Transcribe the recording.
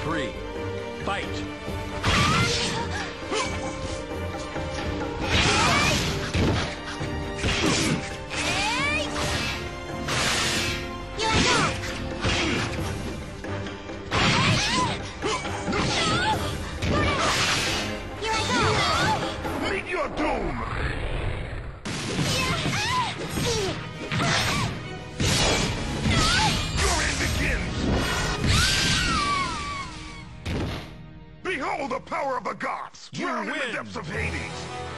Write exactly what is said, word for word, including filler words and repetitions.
three, fight! Meet your doom! Your end begins! Behold the power of the gods! You Drown in win. the depths of Hades!